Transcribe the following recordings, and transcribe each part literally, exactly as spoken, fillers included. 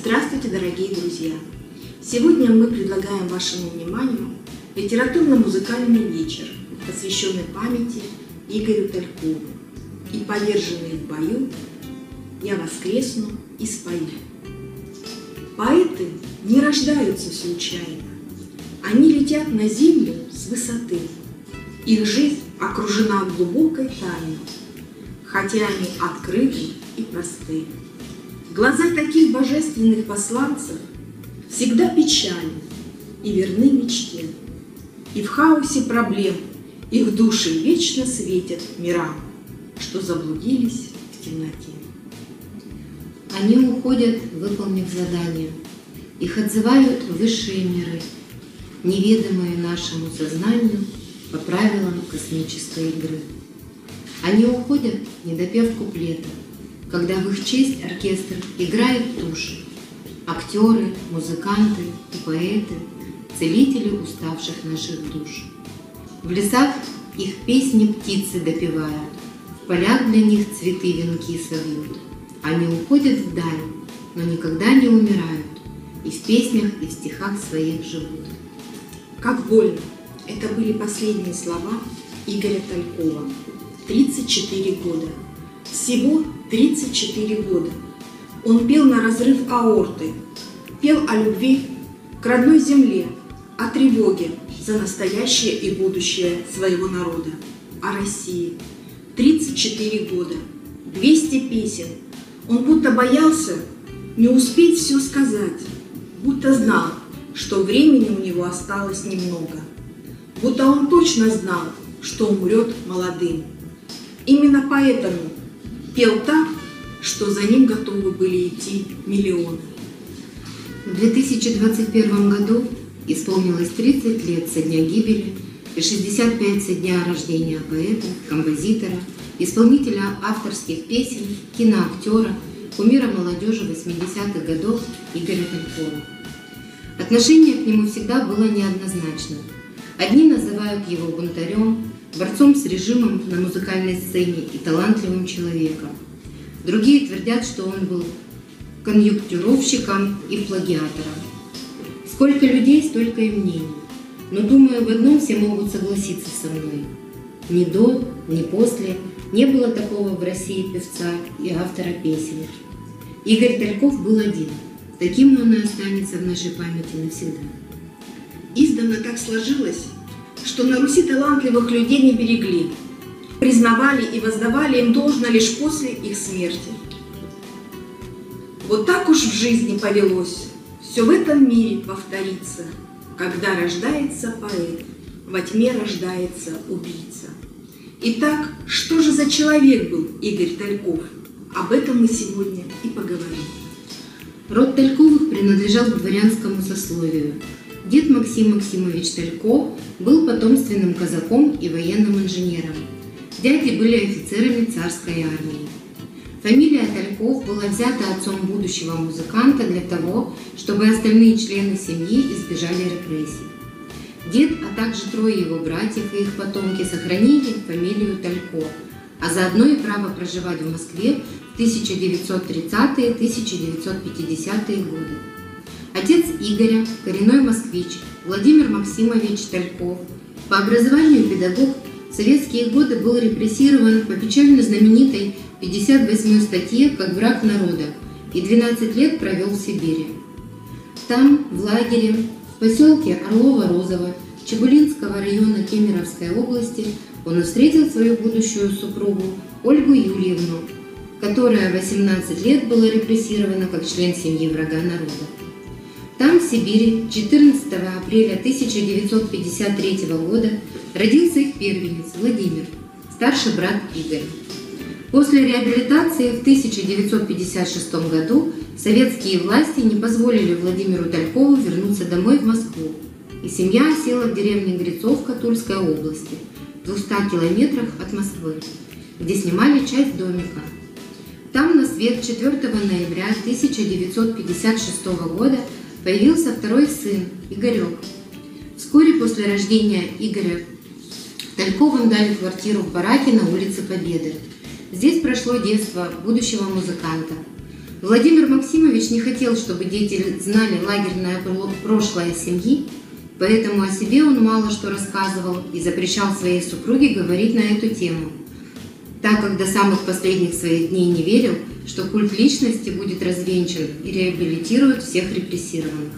Здравствуйте, дорогие друзья! Сегодня мы предлагаем вашему вниманию литературно-музыкальный вечер, посвященный памяти Игорю Талькову. И поверженный в бою я воскресну и спою. Поэты не рождаются случайно, они летят на землю с высоты. Их жизнь окружена глубокой тайной, хотя они открыты и просты. Глаза таких божественных посланцев всегда печальны и верны мечте. И в хаосе проблем их души вечно светят мирам, что заблудились в темноте. Они уходят, выполнив задание. Их отзывают высшие миры, неведомые нашему сознанию по правилам космической игры. Они уходят, не допев куплета, когда в их честь оркестр играет туши. Актеры, музыканты и поэты, целители уставших наших душ. В лесах их песни птицы допевают, в полях для них цветы венки совьют. Они уходят вдаль, но никогда не умирают, и в песнях, и в стихах своих живут. Как больно! Это были последние слова Игоря Талькова. тридцать четыре года. Всего тридцать четыре года. Он пел на разрыв аорты, пел о любви к родной земле, о тревоге за настоящее и будущее своего народа, о России. тридцать четыре года, двести песен. Он будто боялся не успеть все сказать, будто знал, что времени у него осталось немного, будто он точно знал, что умрет молодым. Именно поэтому пел так, что за ним готовы были идти миллионы. В две тысячи двадцать первом году исполнилось тридцать лет со дня гибели и шестьдесят пять со дня рождения поэта, композитора, исполнителя авторских песен, киноактера, кумира молодежи восьмидесятых годов Игоря Талькова. Отношение к нему всегда было неоднозначным. Одни называют его бунтарем, борцом с режимом на музыкальной сцене и талантливым человеком. Другие твердят, что он был конъюнктуровщиком и плагиатором. Сколько людей, столько и мнений. Но, думаю, в одном все могут согласиться со мной. Ни до, ни после не было такого в России певца и автора песен. Игорь Тальков был один. Таким он и останется в нашей памяти навсегда. Издавна так сложилось, что на Руси талантливых людей не берегли, признавали и воздавали им должное лишь после их смерти. Вот так уж в жизни повелось, все в этом мире повторится, когда рождается поэт, во тьме рождается убийца. Итак, что же за человек был Игорь Тальков? Об этом мы сегодня и поговорим. Род Тальковых принадлежал к дворянскому сословию. Дед Максим Максимович Тальков был потомственным казаком и военным инженером. Дяди были офицерами царской армии. Фамилия Тальков была взята отцом будущего музыканта для того, чтобы остальные члены семьи избежали репрессий. Дед, а также трое его братьев и их потомки сохранили фамилию Тальков, а заодно и право проживать в Москве в тысяча девятьсот тридцатые — тысяча девятьсот пятидесятые годы. Отец Игоря, коренной москвич, Владимир Максимович Тальков, по образованию педагог, в советские годы был репрессирован по печально знаменитой пятьдесят восьмой статье как враг народа и двенадцать лет провел в Сибири. Там, в лагере, в поселке Орлово-Розово Чебулинского района Кемеровской области, он встретил свою будущую супругу Ольгу Юльевну, которая восемнадцать лет была репрессирована как член семьи врага народа. Там, в Сибири, четырнадцатого апреля тысяча девятьсот пятьдесят третьего года родился их первенец Владимир, старший брат Игоря. После реабилитации в тысяча девятьсот пятьдесят шестом году советские власти не позволили Владимиру Талькову вернуться домой в Москву, и семья осела в деревне Грицовка Тульской области, в двухстах километрах от Москвы, где снимали часть домика. Там на свет четвёртого ноября тысяча девятьсот пятьдесят шестого года появился второй сын, Игорек. Вскоре после рождения Игоря Тальковым дали квартиру в бараке на улице Победы. Здесь прошло детство будущего музыканта. Владимир Максимович не хотел, чтобы дети знали лагерное прошлое семьи, поэтому о себе он мало что рассказывал и запрещал своей супруге говорить на эту тему, так как до самых последних своих дней не верил, что культ личности будет развенчан и реабилитирует всех репрессированных.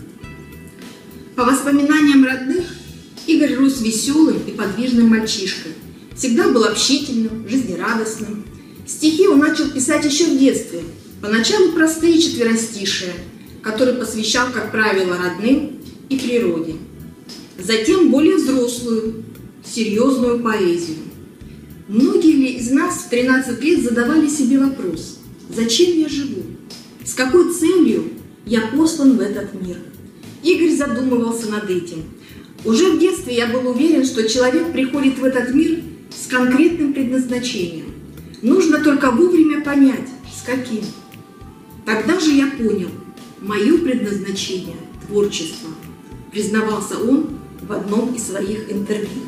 По воспоминаниям родных, Игорь рос веселым и подвижным мальчишкой. Всегда был общительным, жизнерадостным. Стихи он начал писать еще в детстве, поначалу простые четверостишие, которые посвящал, как правило, родным и природе. Затем более взрослую, серьезную поэзию. Многие ли из нас в тринадцать лет задавали себе вопрос: зачем я живу? С какой целью я послан в этот мир? Игорь задумывался над этим. Уже в детстве я был уверен, что человек приходит в этот мир с конкретным предназначением. Нужно только вовремя понять, с каким. Тогда же я понял, мое предназначение – творчество, признавался он в одном из своих интервью.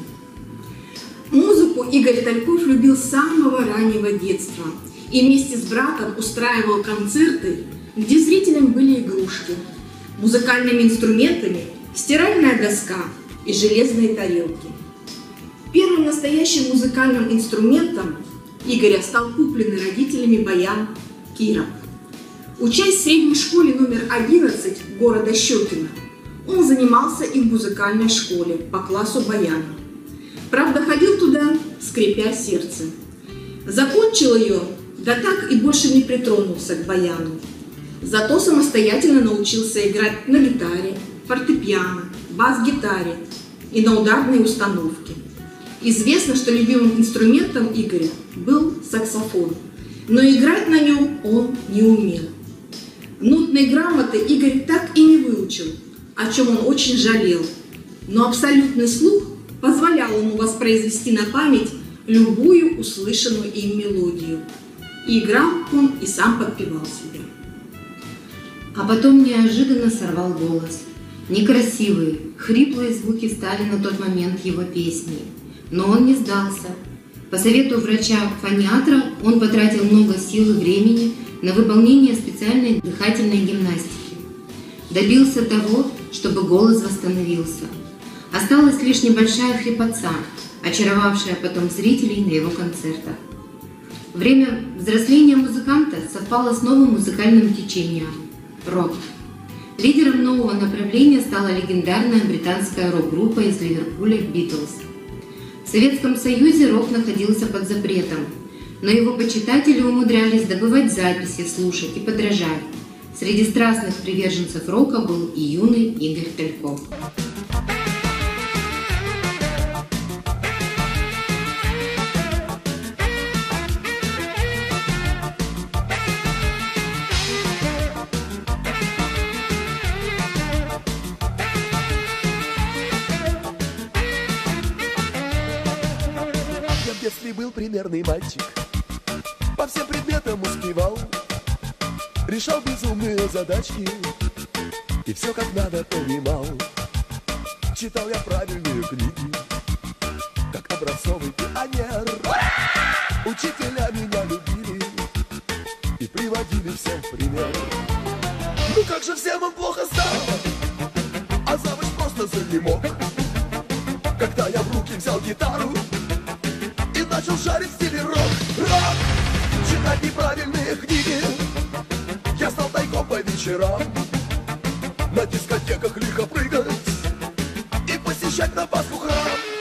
Музыку Игорь Тальков любил с самого раннего детства и вместе с братом устраивал концерты, где зрителям были игрушки, музыкальными инструментами стиральная доска и железные тарелки. Первым настоящим музыкальным инструментом Игоря стал купленный родителями баян «Кира». Учась в средней школе номер одиннадцать города Щекино, он занимался и в музыкальной школе по классу баяна. Правда, ходил туда, скрипя сердце. Закончил ее, да так и больше не притронулся к баяну. Зато самостоятельно научился играть на гитаре, фортепиано, бас-гитаре и на ударной установке. Известно, что любимым инструментом Игоря был саксофон, но играть на нем он не умел. Нотные грамоты Игорь так и не выучил, о чем он очень жалел, но абсолютный слух позволял ему воспроизвести на память любую услышанную им мелодию. И играл он и сам подпевал себя. А потом неожиданно сорвал голос. Некрасивые, хриплые звуки стали на тот момент его песней. Но он не сдался. По совету врача-фониатра он потратил много сил и времени на выполнение специальной дыхательной гимнастики. Добился того, чтобы голос восстановился. Осталась лишь небольшая хрипотца, очаровавшая потом зрителей на его концертах. Время взросления музыканта совпало с новым музыкальным течением – рок. Лидером нового направления стала легендарная британская рок-группа из Ливерпуля «Битлз». В Советском Союзе рок находился под запретом, но его почитатели умудрялись добывать записи, слушать и подражать. Среди страстных приверженцев рока был и юный Игорь Тальков. В детстве был примерный мальчик, по всем предметам успевал, решал безумные задачки и все как надо понимал. Читал я правильные книги, как образцовый пионер. Учителя меня любили и приводили всем в пример. Ну как же всем им плохо стало, а завуч просто занемог, когда я в руки взял гитару и начал шарить в стиле рок, рок. Читать неправильные книги я стал тайком по вечерам, на дискотеках лихо прыгать и посещать на Пасху храм.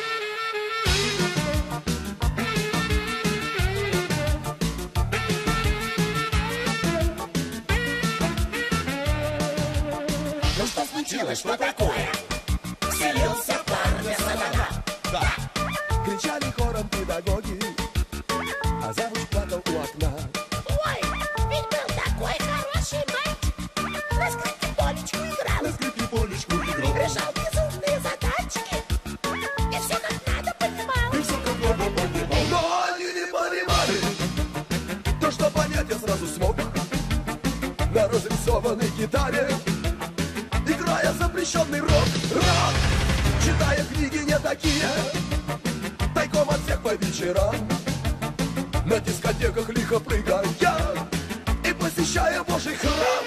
Ну что случилось, что такое? Вселился парня сатана. Да. Кричали хором педагоги, а завуч плакал у окна. Ой, ведь был такой хороший мальчик. На скрипке полечку играл, На скрипке полечку играл, решал безумные задачки и все как надо понимал. и все как надо понимал. Но они не понимали то, что понять я сразу смог на разрисованной гитаре, играя запрещенный рок, рок. Читая книги не такие, тайком от всех по вечерам, на дискотеках лихо прыгая и посещая освещая Божий храм.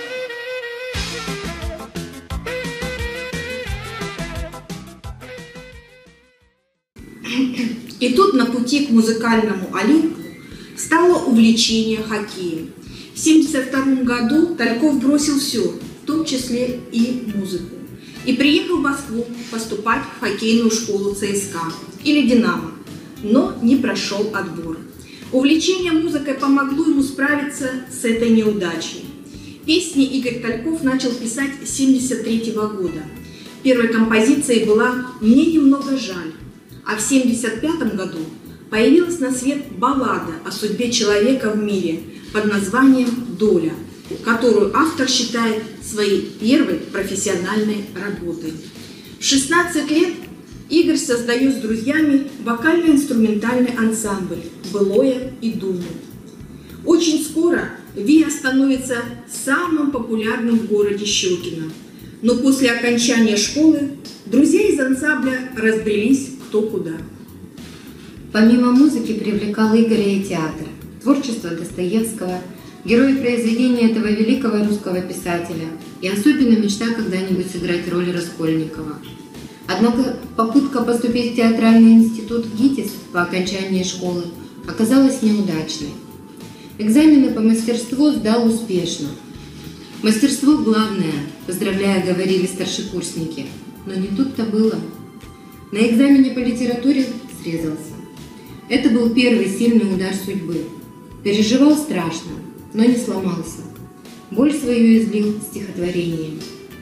И тут на пути к музыкальному Олимпу стало увлечение хоккеем. В тысяча девятьсот семьдесят втором году Тальков бросил все, в том числе и музыку, и приехал в Москву поступать в хоккейную школу ЦСКА или «Динамо», но не прошел отбор. Увлечение музыкой помогло ему справиться с этой неудачей. Песни Игорь Тальков начал писать с тысяча девятьсот семьдесят третьего года. Первой композицией была «Мне немного жаль», а в тысяча девятьсот семьдесят пятом году появилась на свет баллада о судьбе человека в мире под названием «Доля», которую автор считает своей первой профессиональной работой. В шестнадцать лет Игорь создает с друзьями вокально-инструментальный ансамбль «Былое и думы». Очень скоро ВИА становится самым популярным в городе Щекино. Но после окончания школы друзья из ансамбля разбрелись кто куда. Помимо музыки привлекал Игоря и театр, творчество Достоевского, герой произведения этого великого русского писателя и особенно мечта когда-нибудь сыграть роль Раскольникова. Однако попытка поступить в театральный институт ГИТИС по окончании школы оказалась неудачной. Экзамены по мастерству сдал успешно. Мастерство главное, поздравляя, говорили старшекурсники, но не тут-то было. На экзамене по литературе срезался. Это был первый сильный удар судьбы. Переживал страшно, но не сломался. Боль свою излил стихотворением.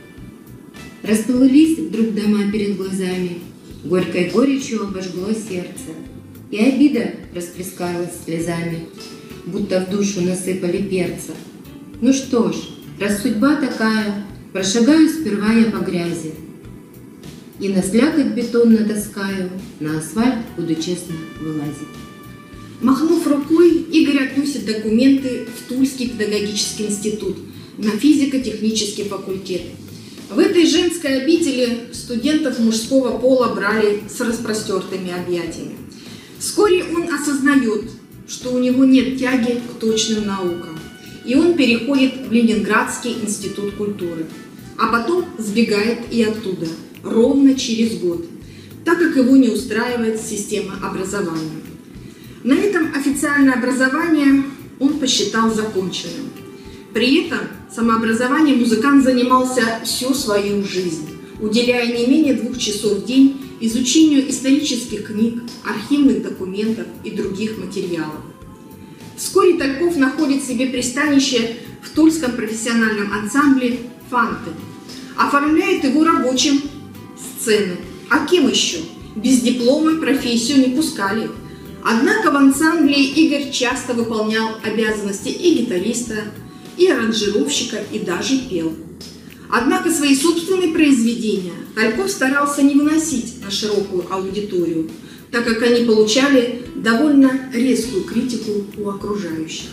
Расплылись вдруг дома перед глазами, горькой горечью обожгло сердце, и обида расплескалась слезами, будто в душу насыпали перца. Ну что ж, раз судьба такая, прошагаю сперва я по грязи, и на слякоть бетон натаскаю, на асфальт буду честно вылазить. Махнув рукой, Игорь относит документы в Тульский педагогический институт на физико-технический факультет. В этой женской обители студентов мужского пола брали с распростертыми объятиями. Вскоре он осознает, что у него нет тяги к точным наукам, и он переходит в Ленинградский институт культуры, а потом сбегает и оттуда, ровно через год, так как его не устраивает система образования. На этом официальное образование он посчитал законченным. При этом самообразованием музыкант занимался всю свою жизнь, уделяя не менее двух часов в день изучению исторических книг, архивных документов и других материалов. Вскоре Тальков находит себе пристанище в Тульском профессиональном ансамбле «Фанты», оформляет его рабочим сцены. А кем еще? Без диплома профессию не пускали. Однако в ансамбле Игорь часто выполнял обязанности и гитариста, и аранжировщика, и даже пел. Однако свои собственные произведения Тальков старался не выносить на широкую аудиторию, так как они получали довольно резкую критику у окружающих.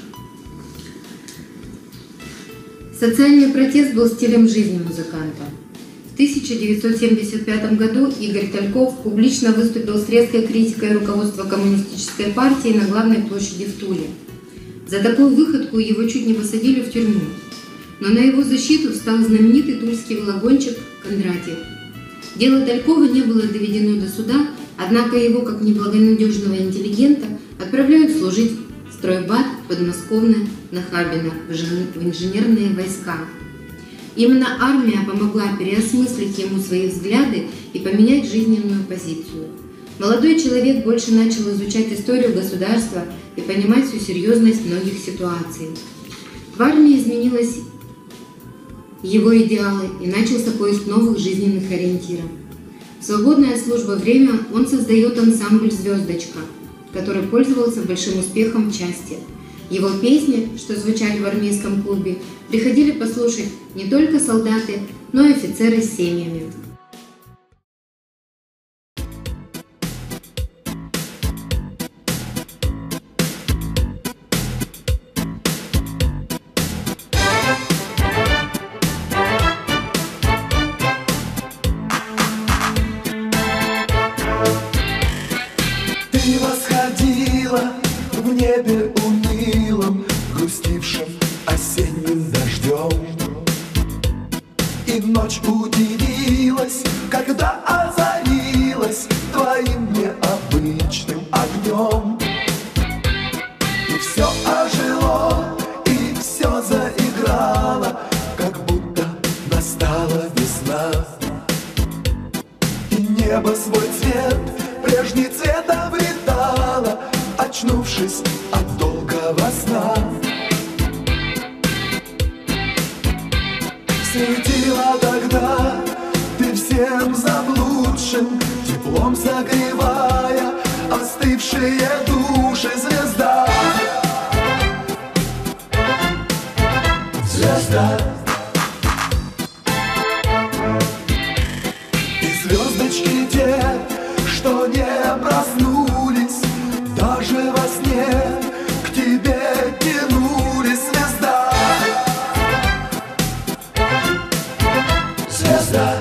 Социальный протест был стилем жизни музыканта. В тысяча девятьсот семьдесят пятом году Игорь Тальков публично выступил с резкой критикой руководства коммунистической партии на главной площади в Туле. За такую выходку его чуть не посадили в тюрьму, но на его защиту встал знаменитый тульский велогонщик Кондратьев. Дело Талькова не было доведено до суда, однако его, как неблагонадежного интеллигента, отправляют служить в стройбат подмосковно-Нахабино в инженерные войска. Именно армия помогла переосмыслить ему свои взгляды и поменять жизненную позицию. Молодой человек больше начал изучать историю государства и понимать всю серьезность многих ситуаций. В армии изменились его идеалы и начался поиск новых жизненных ориентиров. В свободное от службы время он создает ансамбль «Звездочка», который пользовался большим успехом в части. Его песни, что звучали в армейском клубе, приходили послушать не только солдаты, но и офицеры с семьями. Ты восходила в небе унылом, грустившем осенним расцвело и все заиграло, как будто настала весна. И небо свой цвет, прежний цвет обретало, очнувшись от долгого сна. Светила тогда ты всем заблудшим, теплом согревая остывшие души. Звезда, звезда, и звездочки те, что не проснулись, даже во сне к тебе тянулись. Звезда, звезда.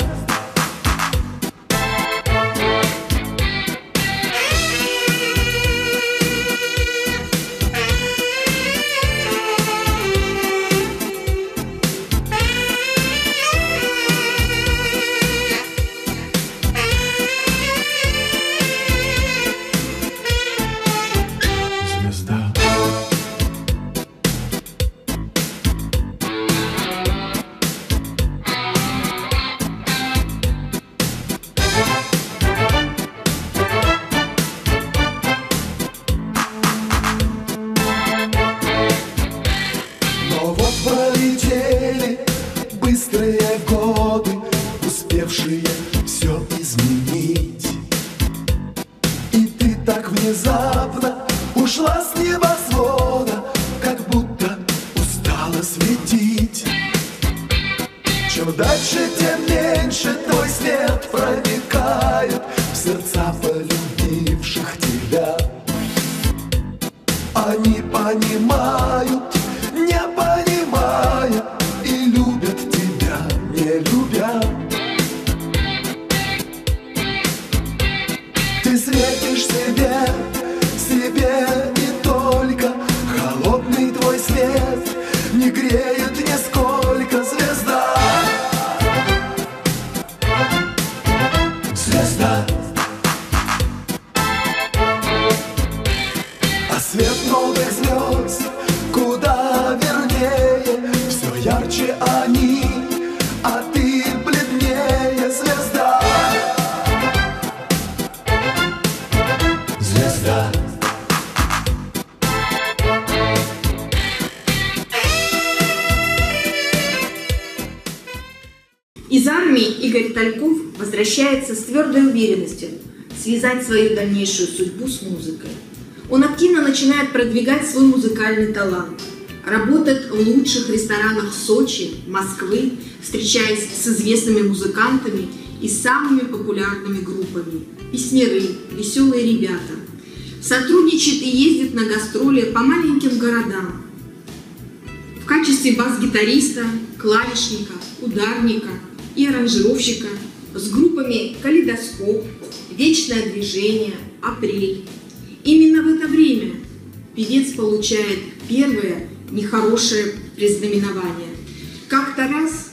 Пролетели быстрые годы, успевшие все изменить. И ты так внезапно ушла с небосвода, как будто устала светить. Чем дальше, тем меньше твой свет проникает в сердца полюбивших тебя. Они понимают, не понимая, и любят тебя, не любя. Ты светишь себе, себе и только. Холодный твой свет не греет нисколько. Звезда, звезда. А свет новых звезд куда вернее, все ярче они, а ты бледнее. Звезда, звезда. Из армии Игорь Тальков возвращается с твердой уверенностью связать свою дальнейшую судьбу с музыкой. Он активно начинает продвигать свой музыкальный талант, работает в лучших ресторанах Сочи, Москвы, встречаясь с известными музыкантами и самыми популярными группами – песняры, веселые ребята. Сотрудничает и ездит на гастроли по маленьким городам. В качестве бас-гитариста, клавишника, ударника и аранжировщика с группами «Калейдоскоп», «Вечное движение», «Апрель». Именно в это время певец получает первое нехорошее предзнаменование. Как-то раз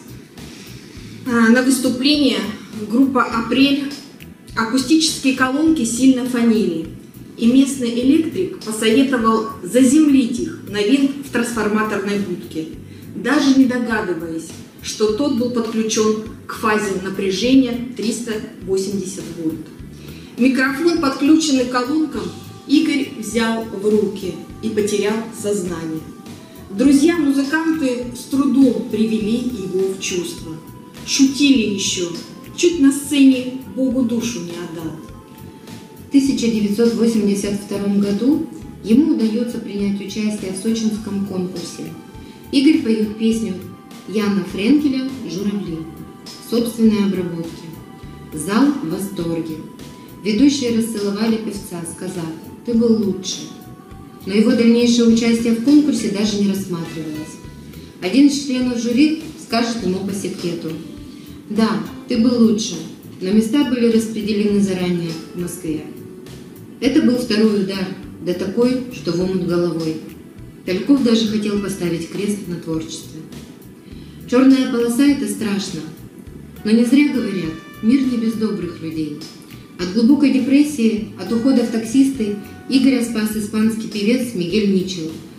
на выступление группа «Апрель» акустические колонки сильно фонили, и местный электрик посоветовал заземлить их на винт в трансформаторной будке, даже не догадываясь, что тот был подключен к фазе напряжения триста восемьдесят вольт. Микрофон, подключенный к колонкам, Игорь взял в руки и потерял сознание. Друзья-музыканты с трудом привели его в чувство. Шутили еще, чуть на сцене Богу душу не отдал. В тысяча девятьсот восемьдесят втором году ему удается принять участие в сочинском конкурсе. Игорь поет песню Яна Френкеля «Журавли» в собственной обработке. Зал в восторге. Ведущие расцеловали певца, сказав: «Ты был лучше». Но его дальнейшее участие в конкурсе даже не рассматривалось. Один из членов жюри скажет ему по секрету: «Да, ты был лучше, но места были распределены заранее в Москве». Это был второй удар, да такой, что в омут головой. Тальков даже хотел поставить крест на творчестве. Черная полоса – это страшно, но не зря говорят: мир не без добрых людей. От глубокой депрессии, от ухода в таксисты Игоря спас испанский певец Мигель Мичел,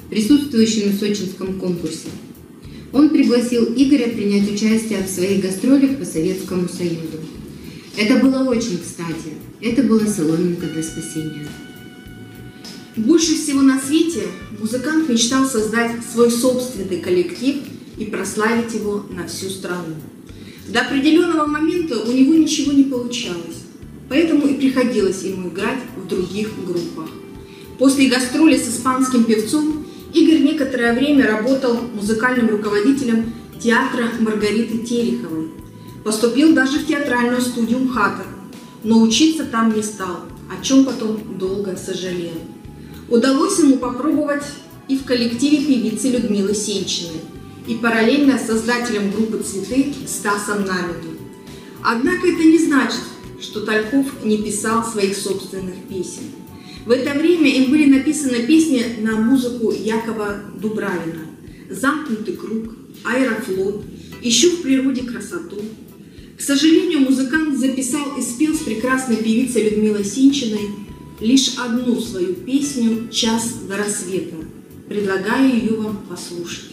присутствующими в сочинском конкурсе. Он пригласил Игоря принять участие в своих гастролях по Советскому Союзу. Это было очень кстати. Это была соломинка для спасения. Больше всего на свете музыкант мечтал создать свой собственный коллектив и прославить его на всю страну. До определенного момента у него ничего не получалось, поэтому и приходилось ему играть в других группах. После гастроли с испанским певцом Игорь некоторое время работал музыкальным руководителем театра Маргариты Тереховой. Поступил даже в театральную студию МХАТа, но учиться там не стал, о чем потом долго сожалел. Удалось ему попробовать и в коллективе певицы Людмилы Сенчиной, и параллельно с создателем группы «Цветы» Стасом Наминым. Однако это не значит, что Тальков не писал своих собственных песен. В это время им были написаны песни на музыку Якова Дубравина: «Замкнутый круг», «Аэрофлот», «Ищу в природе красоту». К сожалению, музыкант записал и спел с прекрасной певицей Людмилой Сенчиной лишь одну свою песню «Час до рассвета». Предлагаю ее вам послушать.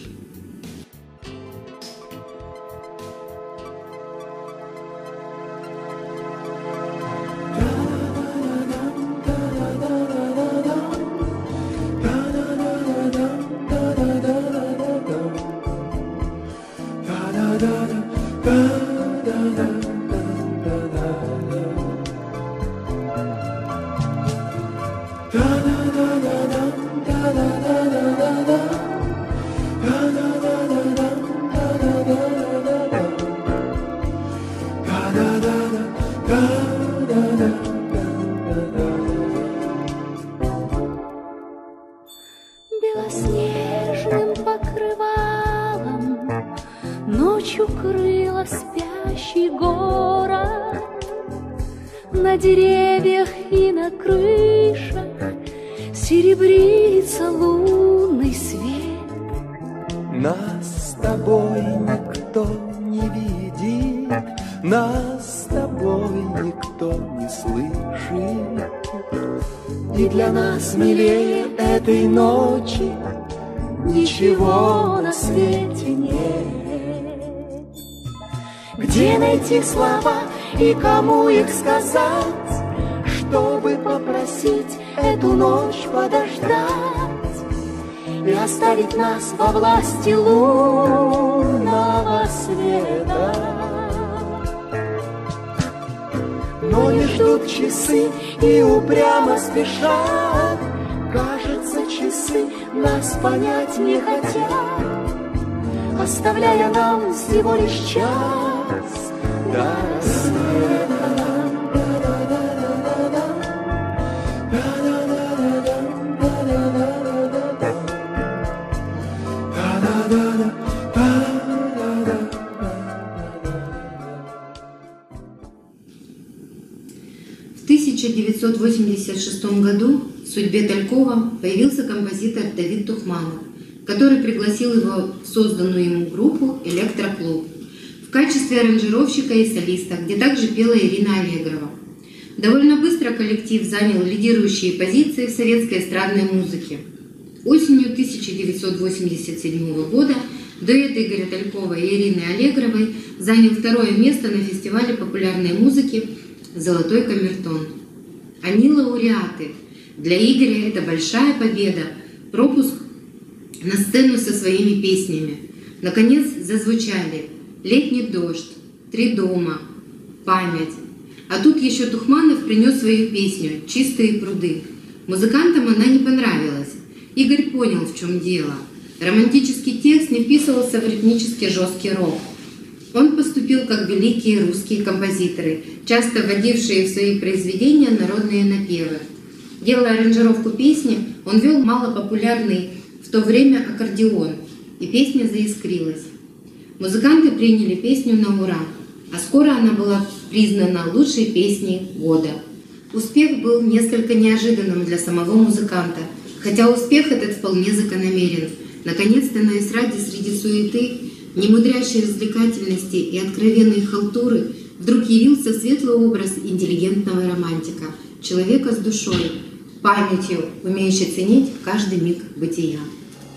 Белоснежным покрывалом ночь укрыла спящий город. На деревьях и на крышах серебрится лунный свет. Нас с тобой никто не видит, нас с тобой никто не слышит. И для нас милее этой ночи ничего на свете нет. Где найти слова и кому их сказать, чтобы попросить эту ночь подождать и оставить нас во власти лунного света? Но не ждут часы и упрямо спешат. Кажется, часы нас понять не хотят, оставляя нам всего лишь час до рассвета. В тысяча девятьсот восемьдесят шестом году в судьбе Талькова появился композитор Давид Тухманов, который пригласил его в созданную ему группу «Электроклуб» в качестве аранжировщика и солиста, где также пела Ирина Аллегрова. Довольно быстро коллектив занял лидирующие позиции в советской эстрадной музыке. Осенью тысяча девятьсот восемьдесят седьмого года дуэт Игоря Талькова и Ирины Аллегровой занял второе место на фестивале популярной музыки «Золотой камертон». Они лауреаты. Для Игоря это большая победа, пропуск на сцену со своими песнями. Наконец зазвучали «Летний дождь», «Три дома», «Память». А тут еще Тухманов принес свою песню «Чистые пруды». Музыкантам она не понравилась. Игорь понял, в чем дело. Романтический текст не вписывался в ритмически жесткий рок. Он поступил как великие русские композиторы, часто вводившие в свои произведения народные напевы. Делая аранжировку песни, он вел малопопулярный в то время аккордеон, и песня заискрилась. Музыканты приняли песню на ура, а скоро она была признана лучшей песней года. Успех был несколько неожиданным для самого музыканта, хотя успех этот вполне закономерен. Наконец-то на эстраде среди суеты, немудрящей развлекательности и откровенной халтуры вдруг явился светлый образ интеллигентного романтика, человека с душой, памятью, умеющий ценить каждый миг бытия.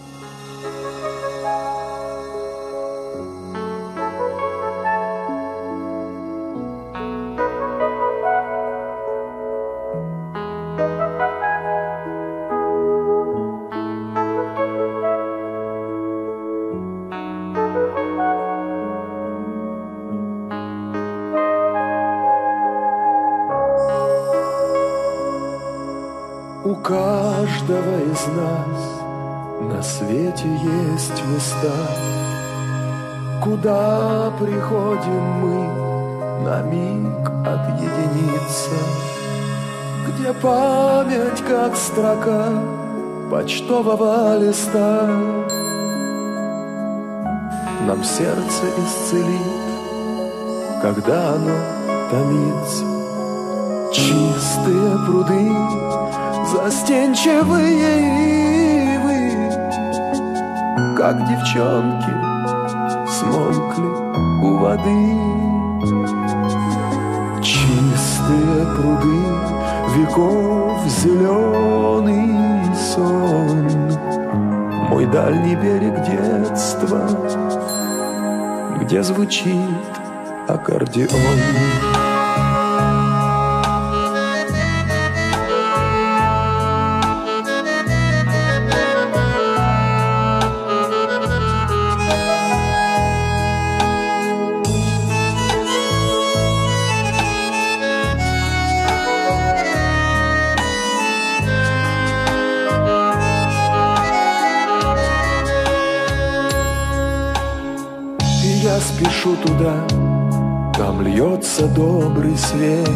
каждого из нас на свете есть места, куда приходим мы на миг отъединиться, где память, как строка почтового листа, нам сердце исцелит, когда оно томится. Чистые пруды, застенчивые ивы, как девчонки, смолкли у воды. Чистые пруды, веков зеленый сон, мой дальний берег детства, где звучит аккордеон. Я спешу туда, там льется добрый свет,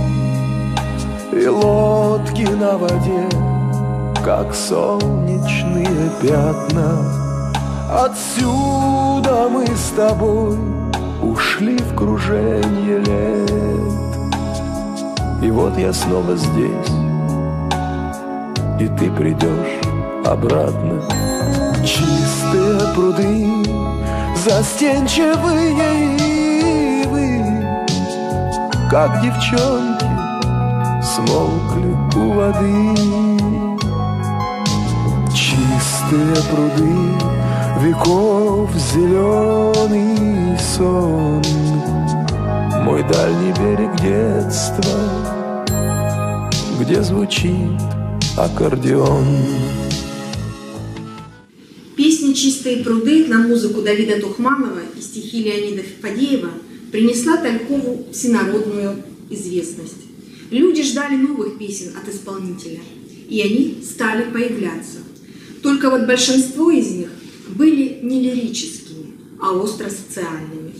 и лодки на воде, как солнечные пятна. Отсюда мы с тобой ушли в круженье лет, и вот я снова здесь, и ты придешь обратно. Чистые пруды, застенчивые ивы, как девчонки, смолкли у воды. Чистые пруды, веков зеленый сон, мой дальний берег детства, где звучит аккордеон. Песня «Чистые пруды» на музыку Давида Тухманова и стихи Леонида Фадеева принесла Талькову всенародную известность. Люди ждали новых песен от исполнителя, и они стали появляться. Только вот большинство из них были не лирическими, а остро-социальными.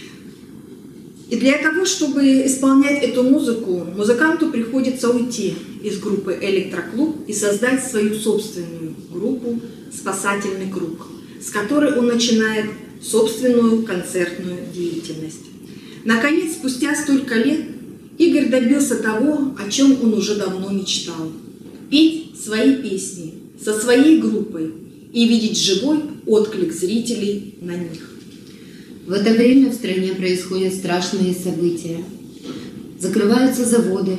И для того, чтобы исполнять эту музыку, музыканту приходится уйти из группы «Электроклуб» и создать свою собственную группу «Спасательный круг», с которой он начинает собственную концертную деятельность. Наконец, спустя столько лет, Игорь добился того, о чем он уже давно мечтал – петь свои песни со своей группой и видеть живой отклик зрителей на них. В это время в стране происходят страшные события. Закрываются заводы,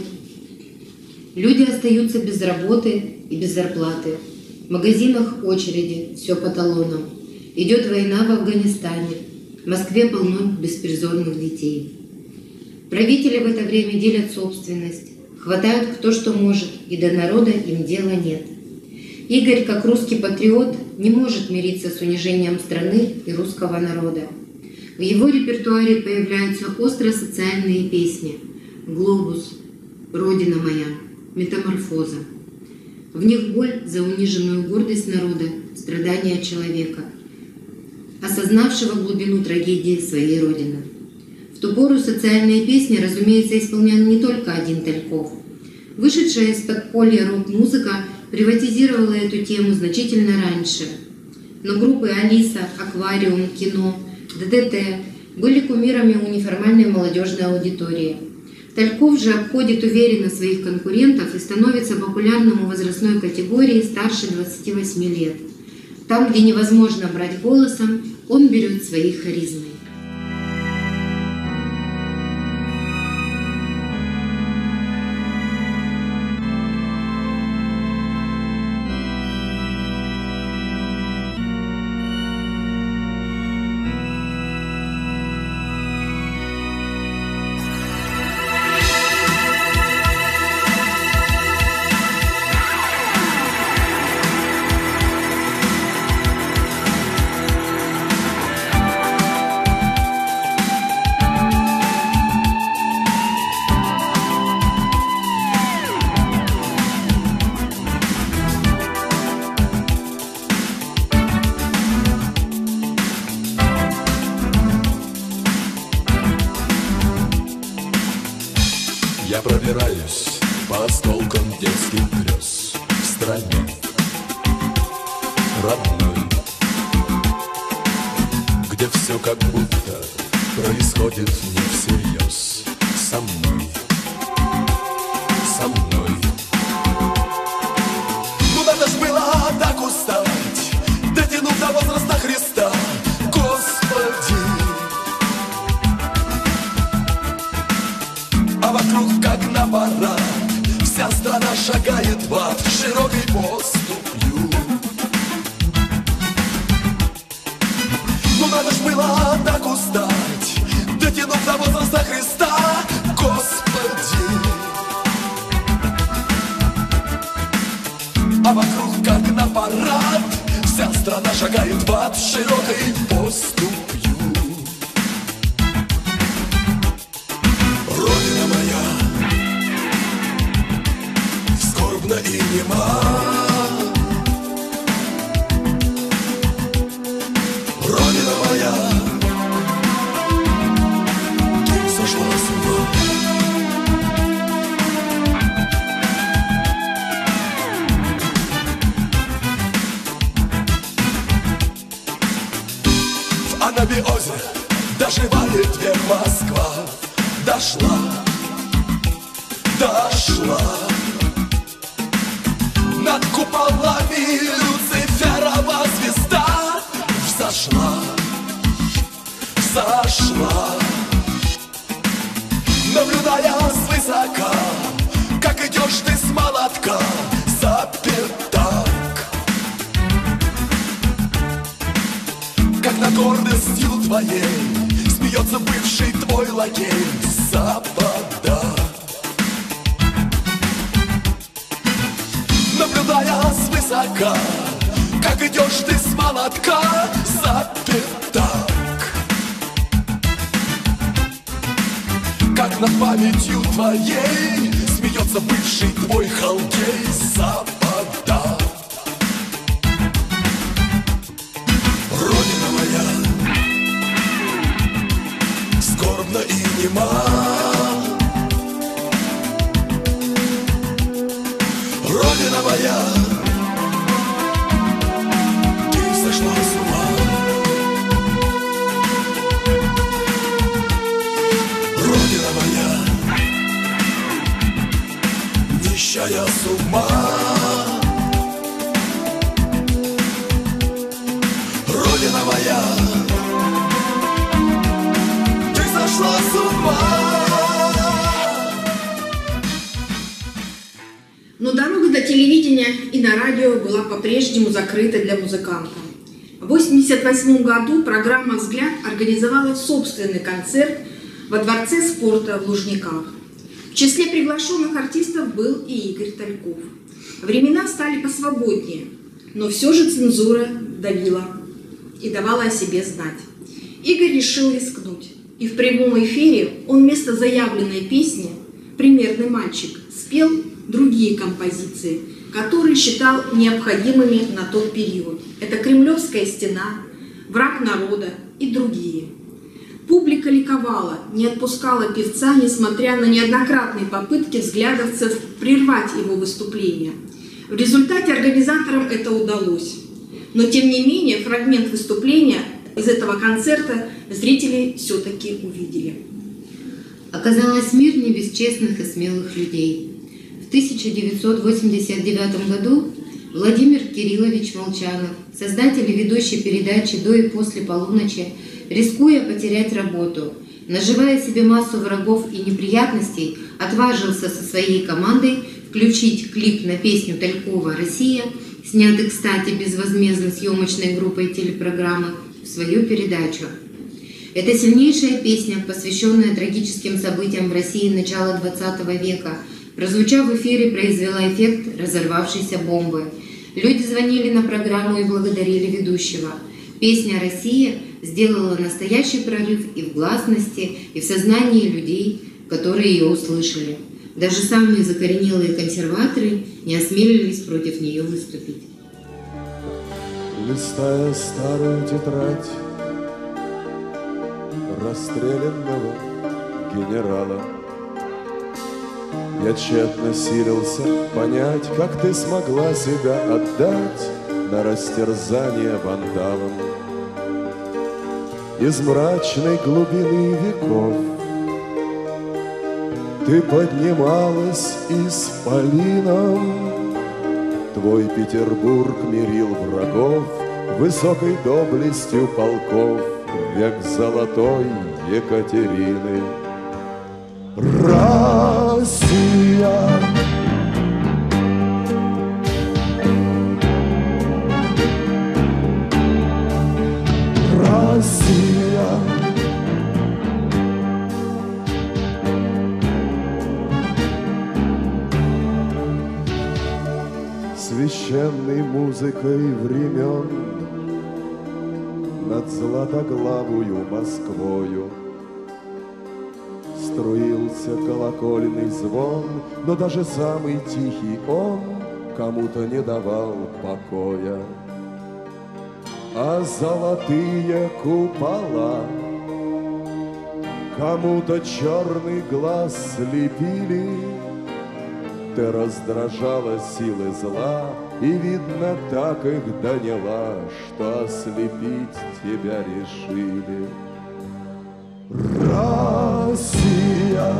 люди остаются без работы и без зарплаты. В магазинах очереди, все по талонам. Идет война в Афганистане. В Москве полно беспризорных детей. Правители в это время делят собственность, хватают кто что может, и до народа им дела нет. Игорь, как русский патриот, не может мириться с унижением страны и русского народа. В его репертуаре появляются остро-социальные песни «Глобус», «Родина моя», «Метаморфоза». В них боль за униженную гордость народа, страдания человека, осознавшего глубину трагедии своей Родины. В ту пору социальные песни, разумеется, исполнял не только один Тальков. Вышедшая из подполья рок-музыка приватизировала эту тему значительно раньше. Но группы «Алиса», «Аквариум», «Кино», «ДДТ» были кумирами у неформальной молодежной аудитории. Тальков же обходит уверенно своих конкурентов и становится популярным у возрастной категории старше двадцати восьми лет. Там, где невозможно брать голосом, он берет своей харизмой. пробираюсь по осколкам детских грез в стране родной, где все как будто происходит не всерьез. Со мной, со мной. Ну надо ж было так устать, дотянув до возраста Христа, Господи. А вокруг как на парад вся страна шагает в ад широкой поступью. Ну надо ж было так устать, дотянув до возраста Христа, Господи. А вокруг как на парад вся страна шагает в ад широкой поступью. Родина моя скорбна и нема, Родина моя, ты сошла с ума. В Анабиозе доживает век Москва. Дошла, дошла. Над куполами Люциферова звезда взошла, взошла. Наблюдая свысока, как идешь ты с молотка за пятак, как над гордостью твоей смеется бывший твой лакей Запада. Наблюдая свысока, как идешь ты с молотка за пятак, как над памятью твоей смеется бывший твой халдей Запада. Родина моя скорбна и нема, Родина моя, ты сошла с ума. Родина моя, нищая с ума. Родина моя, ты сошла с ума. Но дорога до телевидения и на радио была по-прежнему закрыта для музыкантов. В восемьдесят восьмом году программа «Взгляд» организовала собственный концерт во Дворце спорта в Лужниках. В числе приглашенных артистов был и Игорь Тальков. Времена стали посвободнее, но все же цензура давила и давала о себе знать. Игорь решил рискнуть, и в прямом эфире он вместо заявленной песни «Примерный мальчик» спел другие композиции, которые считал необходимыми на тот период. Это «Кремлевская стена», «Враг народа» и другие. Публика ликовала, не отпускала певца, несмотря на неоднократные попытки взглядовцев прервать его выступление. В результате организаторам это удалось. Но, тем не менее, фрагмент выступления из этого концерта зрители все-таки увидели. Оказалось, мир не без честных и смелых людей. В тысяча девятьсот восемьдесят девятом году Владимир Кириллович Молчанов, создатель и ведущий передачи «До и после полуночи», рискуя потерять работу, наживая себе массу врагов и неприятностей, отважился со своей командой включить клип на песню Талькова «Россия», снятый, кстати, безвозмездно съемочной группой телепрограммы, в свою передачу. Это сильнейшая песня, посвященная трагическим событиям в России начала двадцатого века, прозвучав в эфире, произвела эффект разорвавшейся бомбы. Люди звонили на программу и благодарили ведущего. Песня «Россия» сделала настоящий прорыв и в гласности, и в сознании людей, которые ее услышали. Даже самые закоренелые консерваторы не осмелились против нее выступить. Листая старую тетрадь расстрелянного генерала, Я тщетно силился понять, как ты смогла себя отдать на растерзание вандалам. Из мрачной глубины веков ты поднималась исполином. Твой Петербург мирил врагов высокой доблестью полков в век золотой Екатерины. Россия, Россия, священной музыкой времен над златоглавую Москвою струился колокольный звон, но даже самый тихий он кому-то не давал покоя. А золотые купола кому-то черный глаз слепили. Ты раздражала силы зла, и, видно, так их доняла, что ослепить тебя решили. Россия,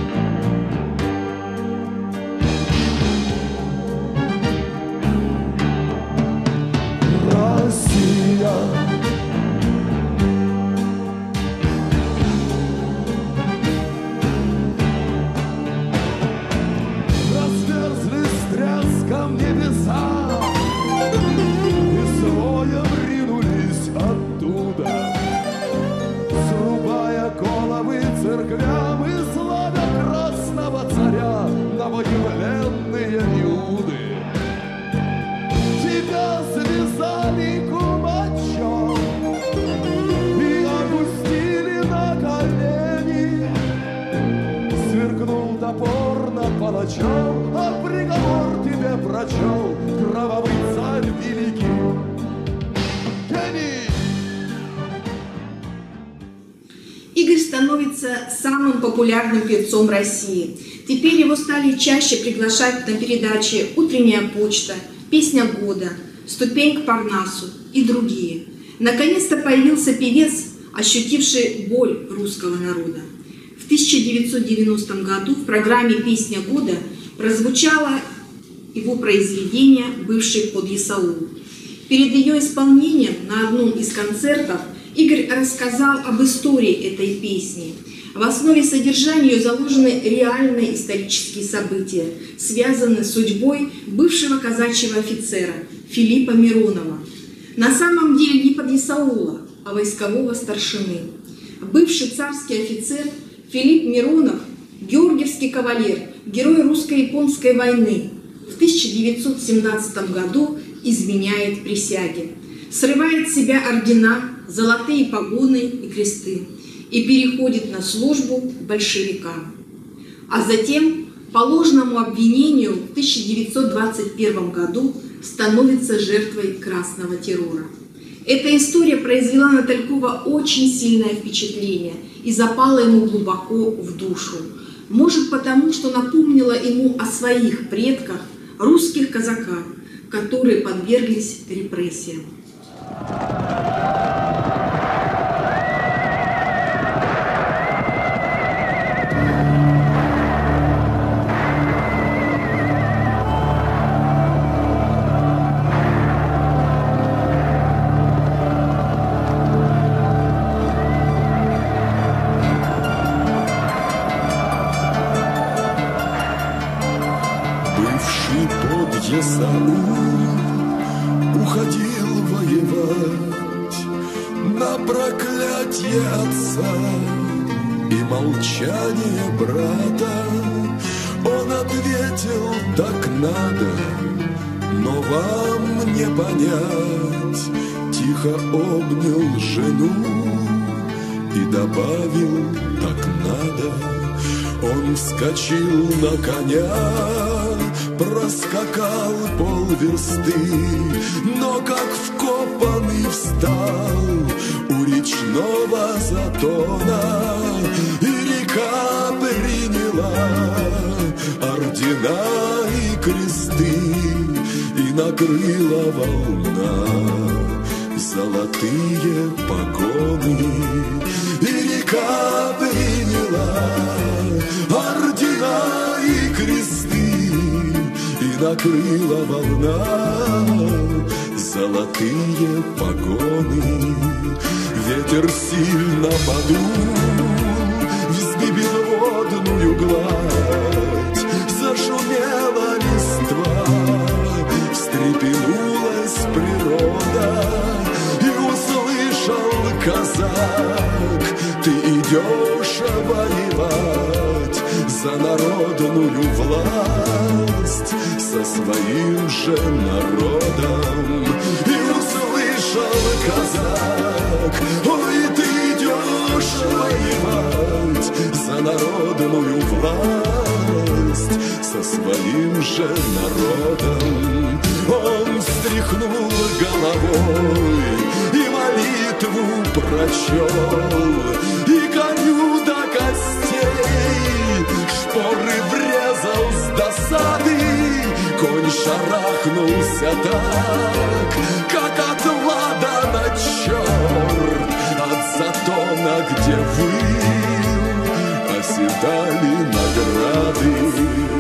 Россия, разверзли с треском небеса и своем ринулись оттуда, срубая головы церквям и славя красного царя новоявленные иуды. Тебя связали кумачом и опустили на колени. Сверкнул топор над палачом, а приговор тебе прочел кровавый царь великий. Гений! Игорь становится самым популярным певцом России. Теперь его стали чаще приглашать на передачи «Утренняя почта», «Песня года», «Ступень к Парнасу» и другие. Наконец-то появился певец, ощутивший боль русского народа. В тысяча девятьсот девяностом году в программе «Песня года» прозвучало его произведение «Бывший подъясаул». Перед ее исполнением на одном из концертов Игорь рассказал об истории этой песни. В основе содержания ее заложены реальные исторические события, связанные с судьбой бывшего казачьего офицера Филиппа Миронова. На самом деле не подъясаула, а войскового старшины. Бывший царский офицер Филипп Миронов, георгиевский кавалер, герой русско-японской войны, в тысяча девятьсот семнадцатом году изменяет присяге, срывает с себя ордена, золотые погоны и кресты и переходит на службу к большевикам. А затем, по ложному обвинению, в тысяча девятьсот двадцать первом году становится жертвой красного террора. Эта история произвела на Талькова очень сильное впечатление и запала ему глубоко в душу. Может, потому, что напомнила ему о своих предках, русских казаках, которые подверглись репрессиям. Уходил воевать на проклятье отца и молчание брата. Он ответил: так надо, но вам не понять. Тихо обнял жену и добавил: так надо. Он вскочил на коня, проскакал полверсты, но как вкопанный встал у речного затона, и река приняла ордена и кресты, и накрыла волна золотые погоны, и река приняла ордена и кресты, и накрыла волна золотые погоны. Ветер сильно подул, вздыбил водную гладь, зашумела листва, встрепенулась природа, и услышал казак: ты идешь воевать за народную власть со своим же народом. И услышал казак: ой, ты идешь воевать за народную власть со своим же народом. Он встряхнул головой и молитву прочел, и коню до костей шпоры врезал с досады. Конь шарахнулся так, как от ладана черт, от затона, где выл, оседали награды.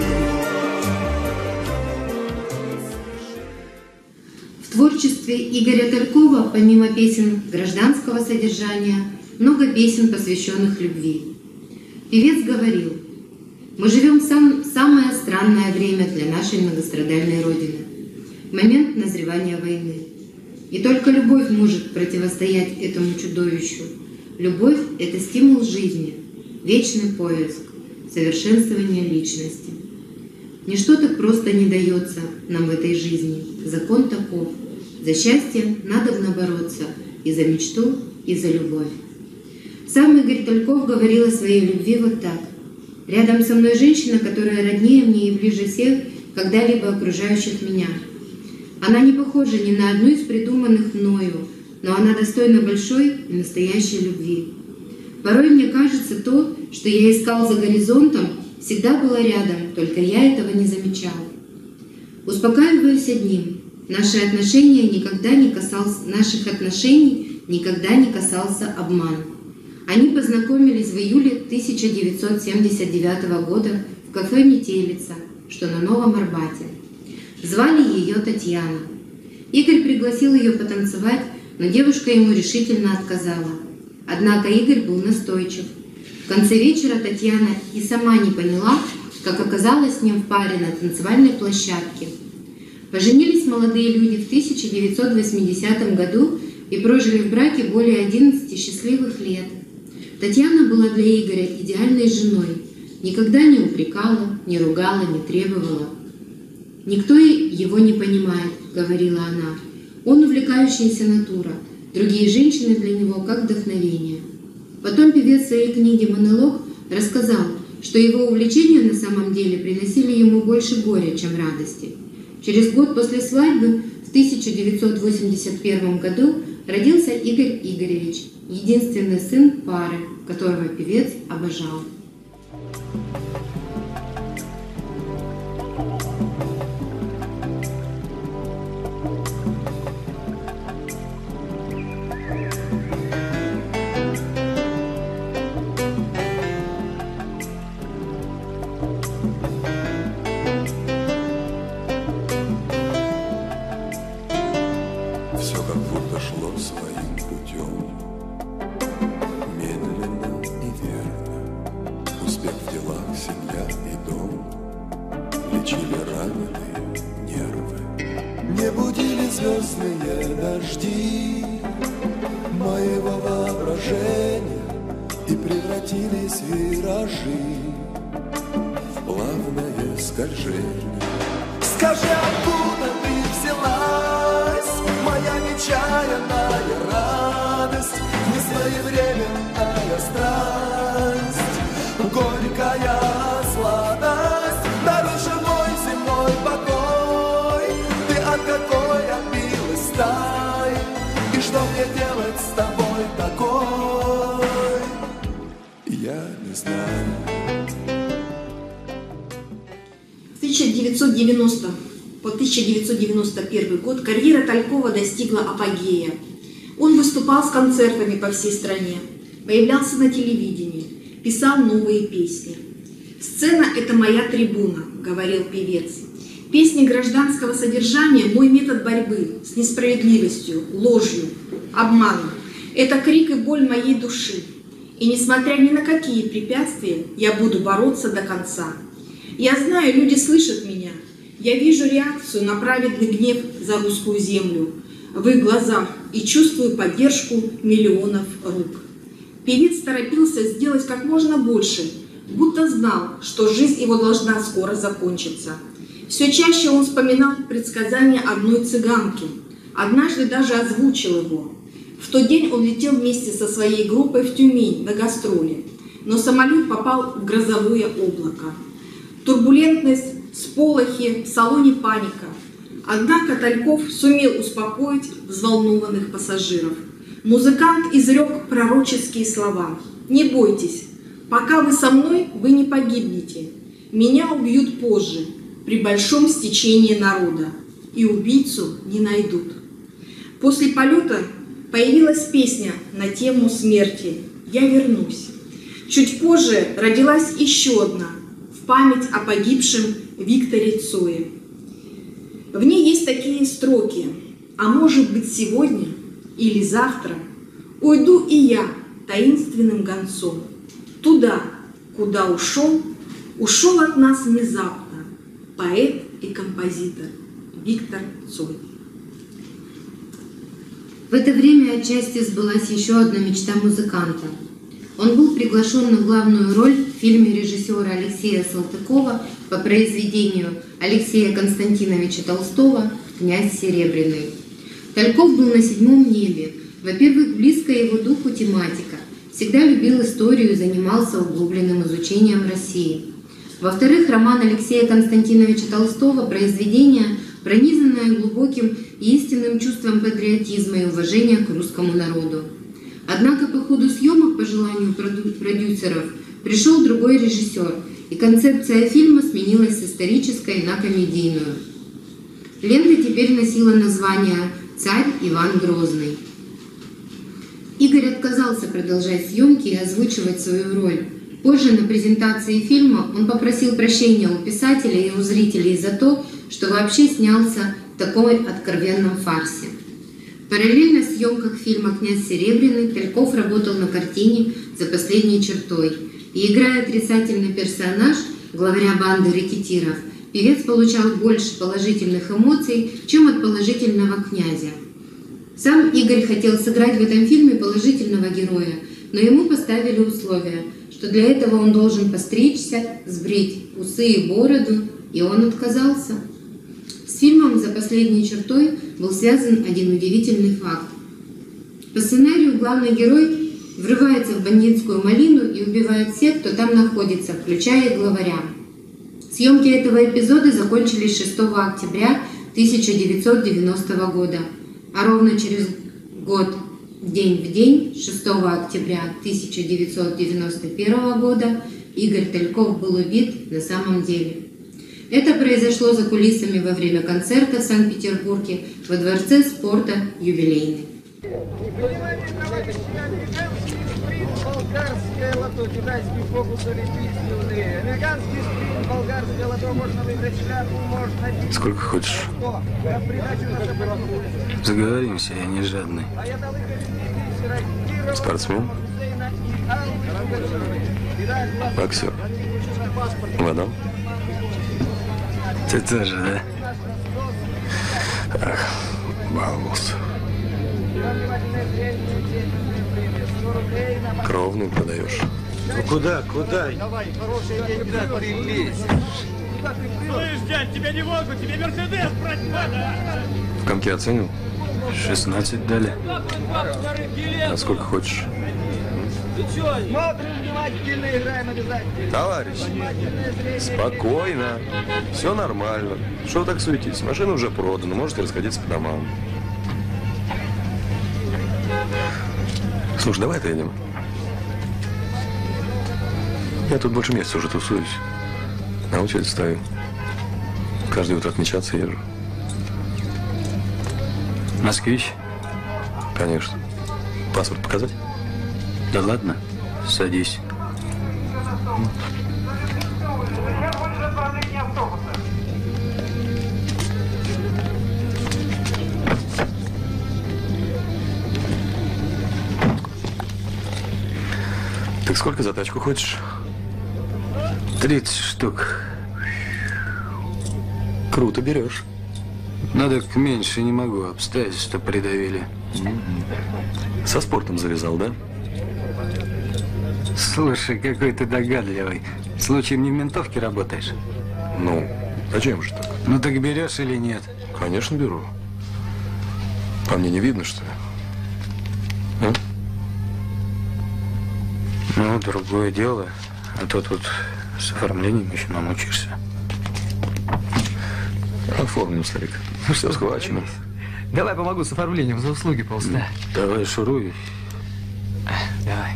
В творчестве Игоря Талькова, помимо песен гражданского содержания, много песен, посвященных любви. Певец говорил: мы живем в сам, самое странное время для нашей многострадальной Родины – момент назревания войны. И только любовь может противостоять этому чудовищу. Любовь – это стимул жизни, вечный поиск, совершенствование личности. Ничто так просто не дается нам в этой жизни. Закон таков. За счастье надобно бороться и за мечту, и за любовь. Сам Игорь Тальков говорил о своей любви вот так: рядом со мной женщина, которая роднее мне и ближе всех, когда-либо окружающих меня. Она не похожа ни на одну из придуманных мною, но она достойна большой и настоящей любви. Порой мне кажется, то, что я искал за горизонтом, всегда было рядом, только я этого не замечал. Успокаиваюсь одним: наши отношения никогда не касался, наших отношений никогда не касался обман. Они познакомились в июле тысяча девятьсот семьдесят девятого года в кафе «Метелица», что на Новом Арбате. Звали ее Татьяна. Игорь пригласил ее потанцевать, но девушка ему решительно отказала. Однако Игорь был настойчив. В конце вечера Татьяна и сама не поняла, как оказалась с ним в паре на танцевальной площадке. Поженились молодые люди в тысяча девятьсот восьмидесятом году и прожили в браке более одиннадцати счастливых лет. Татьяна была для Игоря идеальной женой, никогда не упрекала, не ругала, не требовала. «Никто его не понимает», — говорила она. «Он увлекающаяся натура, другие женщины для него как вдохновение». Потом певец в своей книге «Монолог» рассказал, что его увлечения на самом деле приносили ему больше горя, чем радости. Через год после свадьбы, в тысяча девятьсот восемьдесят первом году, родился Игорь Игоревич, единственный сын пары, которого певец обожал. Все как будто шло своим путем, медленно и верно. Успех в делах, семья и дом лечили раненые нервы. Не будили звездные дожди моего воображения и превратились в виражи в плавное скольжение. Скажи, откуда ты взялась, моя нечаянная радость, несвоевременная страсть, горькая сладость, нарушен мой земной покой. Ты от какой отбилась тай, и что мне делать с тобой такой, я не знаю. В тысяча девятьсот девяностом по тысяча девятьсот девяносто первый год карьера Талькова достигла апогея. Он выступал с концертами по всей стране, появлялся на телевидении, писал новые песни. «Сцена – это моя трибуна», – говорил певец. «Песни гражданского содержания – мой метод борьбы с несправедливостью, ложью, обманом. Это крик и боль моей души. И несмотря ни на какие препятствия, я буду бороться до конца. Я знаю, люди слышат меня. Я вижу реакцию на праведный гнев за русскую землю в их глазах и чувствую поддержку миллионов рук». Певец торопился сделать как можно больше, будто знал, что жизнь его должна скоро закончиться. Все чаще он вспоминал предсказание одной цыганки. Однажды даже озвучил его. В тот день он летел вместе со своей группой в Тюмень на гастроли, но самолет попал в грозовое облако. Турбулентность, сполохи, в салоне паника. Однако Тальков сумел успокоить взволнованных пассажиров. Музыкант изрек пророческие слова: «Не бойтесь, пока вы со мной, вы не погибнете. Меня убьют позже, при большом стечении народа, и убийцу не найдут». После полета появилась песня на тему смерти «Я вернусь». Чуть позже родилась еще одна в память о погибшем Викторе Цое. В ней есть такие строки: «А может быть, сегодня или завтра уйду и я таинственным гонцом туда, куда ушел, ушел от нас внезапно поэт и композитор Виктор Цой». В это время отчасти сбылась еще одна мечта музыканта. Он был приглашен на главную роль в фильме режиссера Алексея Салтыкова по произведению Алексея Константиновича Толстого «Князь Серебряный». Тальков был на седьмом небе. Во-первых, близкая его духу тематика. Всегда любил историю и занимался углубленным изучением России. Во-вторых, роман Алексея Константиновича Толстого – произведение, пронизанное глубоким и истинным чувством патриотизма и уважения к русскому народу. Однако по ходу съемок, по желанию продюсеров, пришел другой режиссер, и концепция фильма сменилась с исторической на комедийную. Лента теперь носила название «Царь Иван Грозный». Игорь отказался продолжать съемки и озвучивать свою роль. Позже на презентации фильма он попросил прощения у писателя и у зрителей за то, что вообще снялся в таком откровенном фарсе. Параллельно в съемках фильма «Князь Серебряный» Тальков работал на картине «За последней чертой». И, играя отрицательный персонаж, главаря банды рэкетиров, певец получал больше положительных эмоций, чем от положительного князя. Сам Игорь хотел сыграть в этом фильме положительного героя, но ему поставили условия, что для этого он должен постричься, сбрить усы и бороду, и он отказался. С фильмом «За последней чертой» был связан один удивительный факт. По сценарию главный герой врывается в бандитскую малину и убивает всех, кто там находится, включая главаря. Съемки этого эпизода закончились шестого октября тысяча девятьсот девяностого года, а ровно через год, день в день, шестого октября тысяча девятьсот девяносто первого года, Игорь Тальков был убит на самом деле. Это произошло за кулисами во время концерта в Санкт-Петербурге во Дворце спорта «Юбилейный». Болгарское лото, китайский фокус, олимпийские, американский спринт, болгарское лото, можно выиграть шляпу, можно... Сколько хочешь? Заговоримся, я не жадный. Спортсмен? Боксер? Мадам? Ты тоже, да? Ах, балбус. Кровную продаешь. Ну куда, куда? Давай, хорошие деньги, куда ты лезешь? Слышь, дядь, тебя не могут, тебе Мерседес брать надо! В комке оценил? шестнадцать дали. А сколько хочешь? Смотрим внимательно, играем обязательно. Товарищ, спокойно. Все нормально. Что вы так суетитесь? Машина уже продана, можете расходиться по домам. Слушай, давай отойдем. Я тут больше месяца уже тусуюсь. На очередь стою. Каждое утро отмечаться езжу. Москвич? Конечно. Паспорт показать? Да ладно, садись. Так сколько за тачку хочешь? тридцать штук. Круто берешь. Ну так меньше не могу, обстоятельства придавили. Со спортом завязал, да? Слушай, какой ты догадливый. Случаем не в ментовке работаешь? Ну, зачем же так? Ну так берешь или нет? Конечно, беру. А мне не видно, что ли? А? Ну, другое дело. А тут вот с оформлением еще намучишься. Оформим, старик. Все схвачено. Давай помогу с оформлением, за услуги полста. Давай, шуруй. Давай.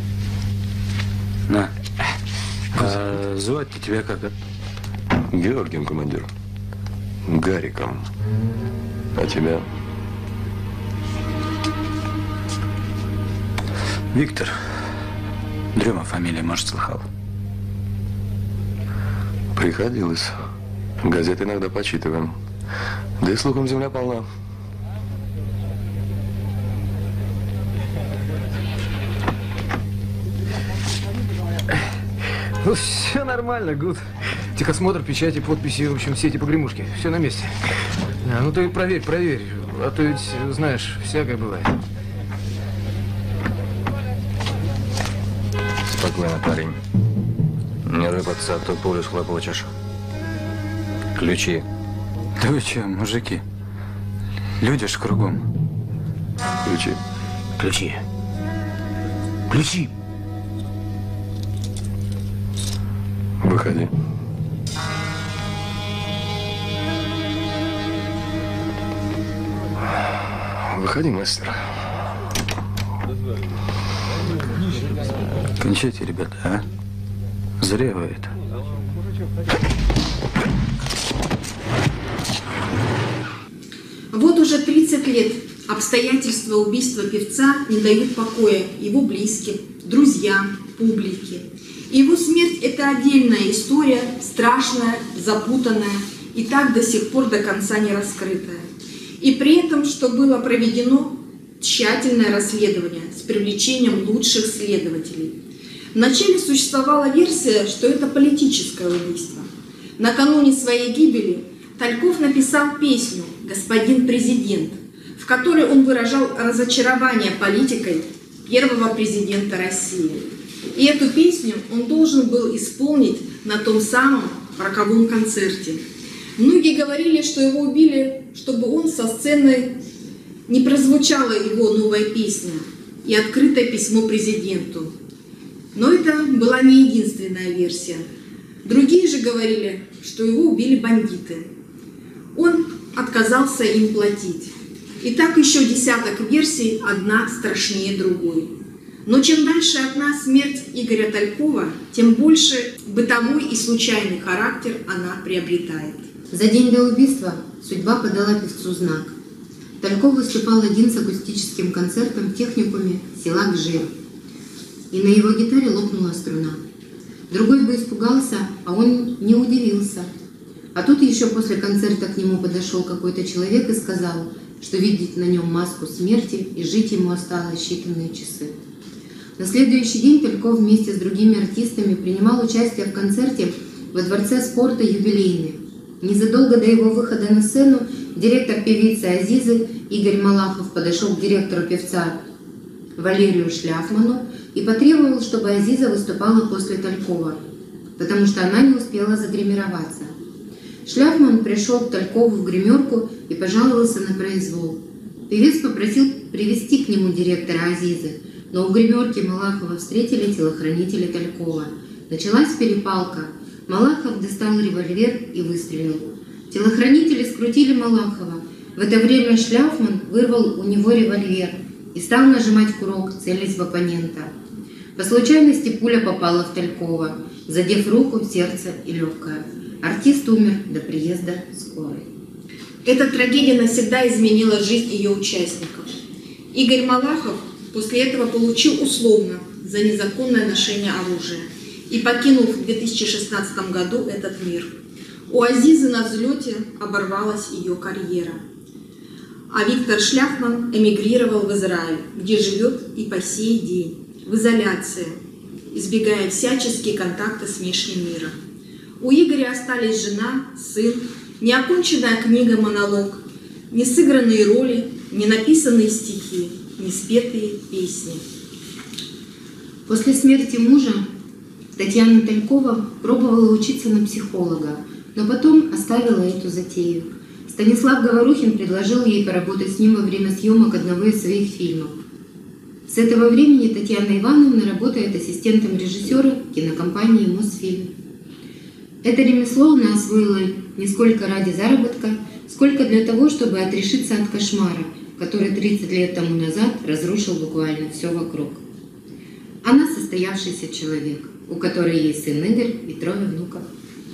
На. А звать-то тебя как? Георгием, командир. Гариком. А тебя? Виктор. Дрема фамилия, может, слыхал? Приходилось. Газеты иногда почитываем. Да и слухом земля полна. Ну, все нормально, гуд. Техосмотр, печати, подписи, в общем, все эти погремушки. Все на месте. А, ну ты проверь, проверь. А то ведь, знаешь, всякое бывает. Спокойно, парень. Не рыпаться, а то пулю схлопочешь. Ключи. Да вы че, мужики? Люди ж кругом. Ключи. Ключи. Ключи. Выходи. Выходи, мастер. Кончайте, ребята, а? Зря вы это. Вот уже тридцать лет обстоятельства убийства певца не дают покоя его близким, друзьям, публике. И его смерть – это отдельная история, страшная, запутанная и так до сих пор до конца не раскрытая. И при этом, что было проведено тщательное расследование с привлечением лучших следователей. Вначале существовала версия, что это политическое убийство. Накануне своей гибели Тальков написал песню «Господин президент», в которой он выражал разочарование политикой первого президента России. И эту песню он должен был исполнить на том самом роковом концерте. Многие говорили, что его убили, чтобы он со сцены не прозвучала его новая песня и открытое письмо президенту. Но это была не единственная версия. Другие же говорили, что его убили бандиты. Он отказался им платить. И так еще десяток версий, одна страшнее другой. Но чем дальше от нас смерть Игоря Талькова, тем больше бытовой и случайный характер она приобретает. За день до убийства судьба подала певцу знак. Тальков выступал один с акустическим концертом в техникуме села Гжир. И на его гитаре лопнула струна. Другой бы испугался, а он не удивился. А тут еще после концерта к нему подошел какой-то человек и сказал, что видит на нем маску смерти, и жить ему осталось считанные часы. На следующий день Тальков вместе с другими артистами принимал участие в концерте во Дворце спорта «Юбилейный». Незадолго до его выхода на сцену директор певицы Азизы Игорь Малахов подошел к директору певца Валерию Шляфману и потребовал, чтобы Азиза выступала после Талькова, потому что она не успела загримироваться. Шляфман пришел к Талькову в гримерку и пожаловался на произвол. Певец попросил привести к нему директора Азизы, но у гримерки Малахова встретили телохранители Талькова. Началась перепалка. Малахов достал револьвер и выстрелил. Телохранители скрутили Малахова. В это время Шляфман вырвал у него револьвер и стал нажимать курок, целясь в оппонента. По случайности пуля попала в Талькова, задев руку, сердце и легкое. Артист умер до приезда скорой. Эта трагедия навсегда изменила жизнь ее участников. Игорь Малахов после этого получил условно за незаконное ношение оружия и покинул в две тысячи шестнадцатом году этот мир. У Азизы на взлете оборвалась ее карьера. А Виктор Шляхман эмигрировал в Израиль, где живет и по сей день, в изоляции, избегая всяческие контакты с внешним миром. У Игоря остались жена, сын, неоконченная книга «Монолог», не сыгранные роли, не написанные стихи, не спетые песни. После смерти мужа Татьяна Талькова пробовала учиться на психолога, но потом оставила эту затею. Станислав Говорухин предложил ей поработать с ним во время съемок одного из своих фильмов. С этого времени Татьяна Ивановна работает ассистентом режиссера кинокомпании «Мосфильм». Это ремесло она освоила не сколько ради заработка, сколько для того, чтобы отрешиться от кошмара, который тридцать лет тому назад разрушил буквально все вокруг. Она состоявшийся человек, у которой есть сын Игорь и трое внуков.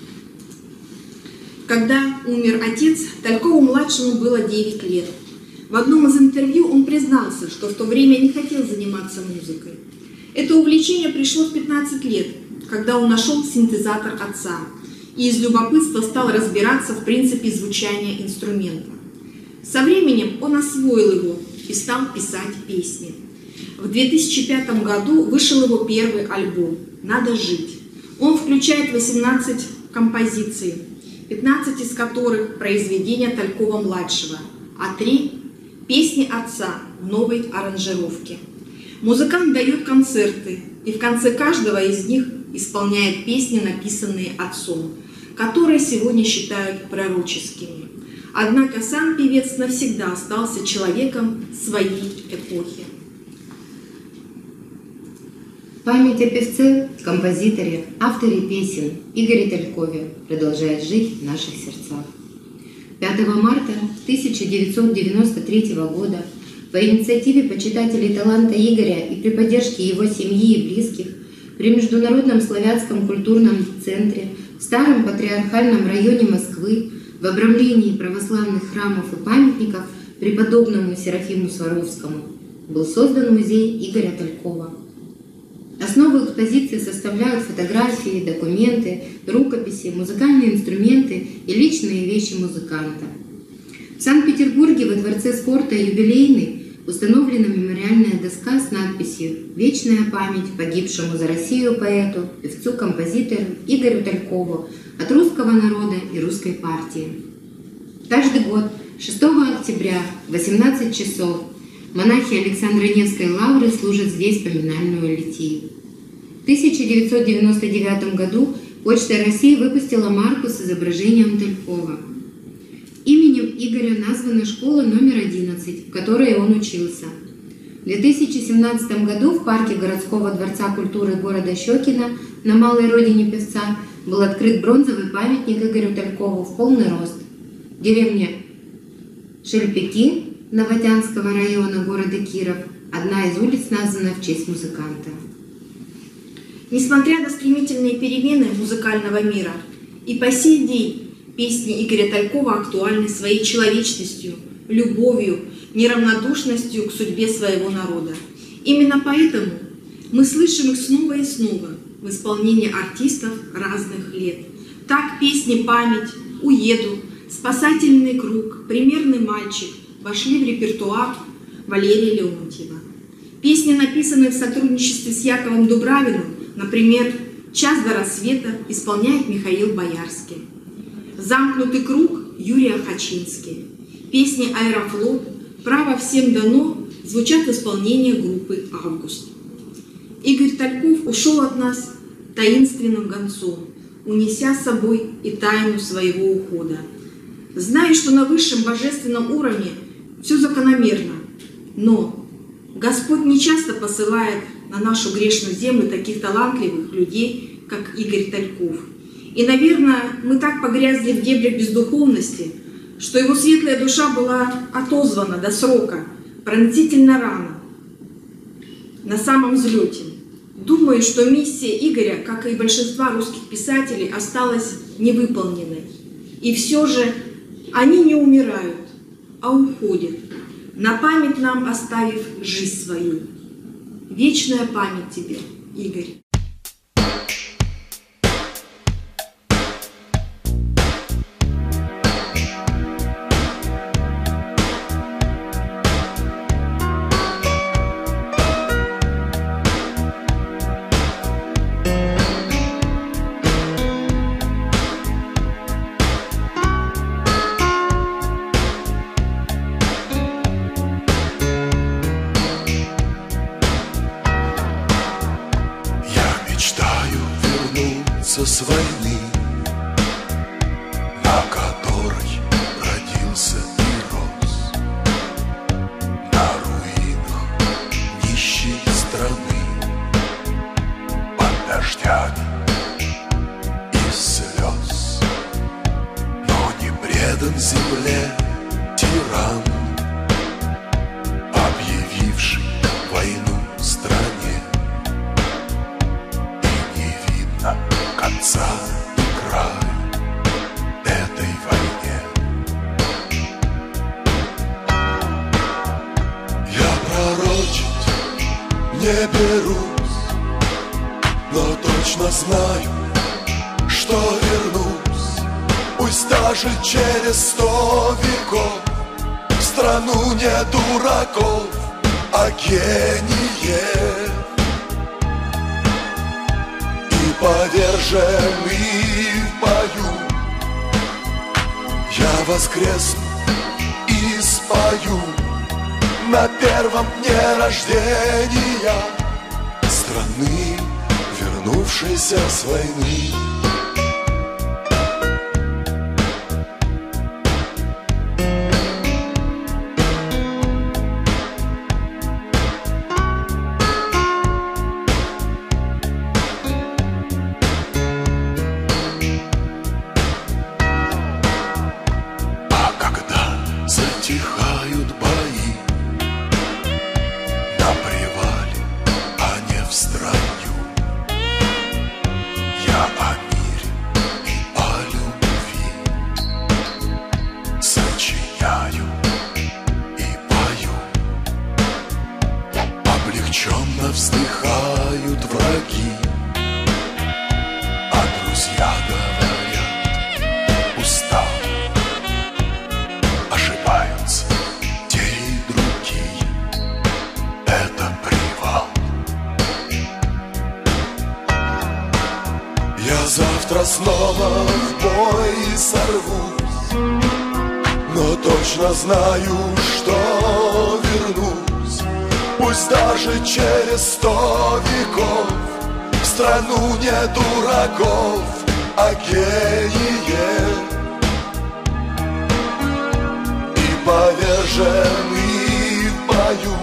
Когда умер отец, Талькову-младшему было девять лет. В одном из интервью он признался, что в то время не хотел заниматься музыкой. Это увлечение пришло в пятнадцать лет, когда он нашел синтезатор отца и из любопытства стал разбираться в принципе звучания инструмента. Со временем он освоил его и стал писать песни. В две тысячи пятом году вышел его первый альбом «Надо жить». Он включает восемнадцать композиций, пятнадцать из которых произведения Талькова-младшего, а три – песни отца в новой аранжировке. Музыкант дает концерты и в конце каждого из них исполняет песни, написанные отцом, которые сегодня считают пророческими. Однако сам певец навсегда остался человеком своей эпохи. Память о певце, композиторе, авторе песен Игоре Талькове продолжает жить в наших сердцах. пятого марта тысяча девятьсот девяносто третьего года по инициативе почитателей таланта Игоря и при поддержке его семьи и близких при Международном славянском культурном центре в Старом патриархальном районе Москвы в обрамлении православных храмов и памятников преподобному Серафиму Сваровскому был создан музей Игоря Талькова. Основу экспозиции составляют фотографии, документы, рукописи, музыкальные инструменты и личные вещи музыканта. В Санкт-Петербурге во Дворце спорта «Юбилейный» установлена мемориальная доска с надписью «Вечная память погибшему за Россию поэту, певцу, композитору Игорю Талькову от русского народа и русской партии». Каждый год шестого октября в восемнадцать часов монахи Александра Невской лавры служат здесь поминальную литию. В тысяча девятьсот девяносто девятом году Почта России выпустила марку с изображением Талькова. Именем Игоря названа школа номер одиннадцать, в которой он учился. В две тысячи семнадцатом году в парке городского дворца культуры города Щекино на малой родине певца был открыт бронзовый памятник Игорю Талькову в полный рост. Деревня Шельпики Новотянского района города Киров, одна из улиц названа в честь музыканта. Несмотря на стремительные перемены музыкального мира, и по сей день песни Игоря Талькова актуальны своей человечностью, любовью, неравнодушностью к судьбе своего народа. Именно поэтому мы слышим их снова и снова в исполнении артистов разных лет. Так песни «Память», «Уеду», «Спасательный круг», «Примерный мальчик» вошли в репертуар Валерия Леонтьева. Песни, написанные в сотрудничестве с Яковом Дубравиным, например, «Час до рассвета» исполняет Михаил Боярский. «Замкнутый круг» Юрий Охочинский. Песни «Аэрофлот», «Право всем дано» звучат в исполнении группы «Август». Игорь Тальков ушел от нас таинственным гонцом, унеся с собой и тайну своего ухода. Зная, что на высшем божественном уровне все закономерно, но Господь не часто посылает на нашу грешную землю таких талантливых людей, как Игорь Тальков. И, наверное, мы так погрязли в дебрях бездуховности, что его светлая душа была отозвана до срока, пронзительно рано, на самом взлете. Думаю, что миссия Игоря, как и большинства русских писателей, осталась невыполненной. И все же они не умирают, а уходят, на память нам оставив жизнь свою. Вечная память тебе, Игорь. С войны, на которой родился и рос, на руинах нищей страны, под дождями и слез, но не предан земле тиран, объявивший войну стране, и не видно конца и края этой войне. Я пророчить не берусь, но точно знаю, что вернусь, пусть даже через сто веков, в страну не дураков, а гениев. Поверженный в бою, я воскресну и спою на первом дне рождения страны, вернувшейся с войны. Вздыхают враги, а друзья говорят, устал. Ошибаются те и другие, это привал. Я завтра снова в бой сорвусь, но точно знаю, что вернусь. Пусть даже через сто веков, в страну не дураков, а гениев. И поверженный в бою,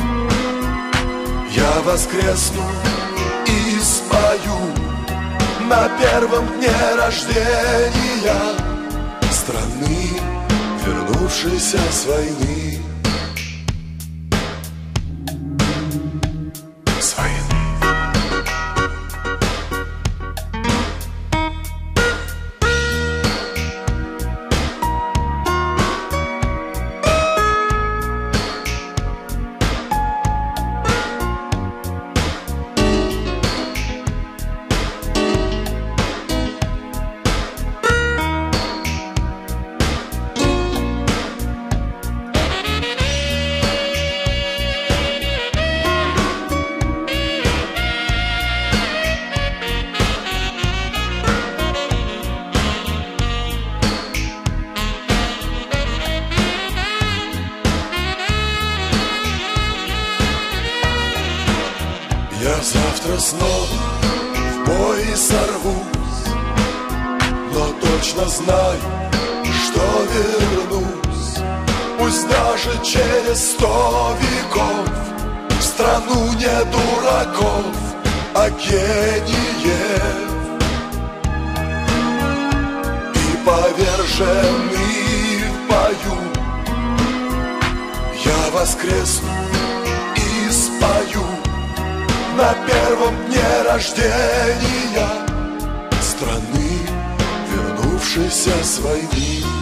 я воскресну и спою на первом дне рождения страны, вернувшейся с войны. Я завтра снова в бой сорвусь, но точно знаю, что вернусь. Пусть даже через сто веков, в страну не дураков, а гениев. И поверженный в бою, я воскресну и спою на первом дне рождения страны, вернувшейся с войны.